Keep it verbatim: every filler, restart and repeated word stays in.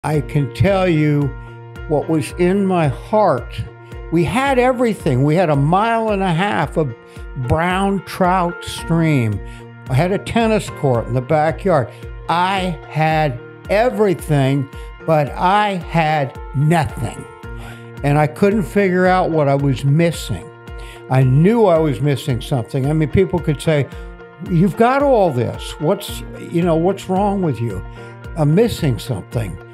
I can tell you what was in my heart. We had everything. We had a mile and a half of brown trout stream. I had a tennis court in the backyard. I had everything, but I had nothing. And I couldn't figure out what I was missing. I knew I was missing something. I mean, people could say, you've got all this. What's, you know, what's wrong with you? I'm missing something.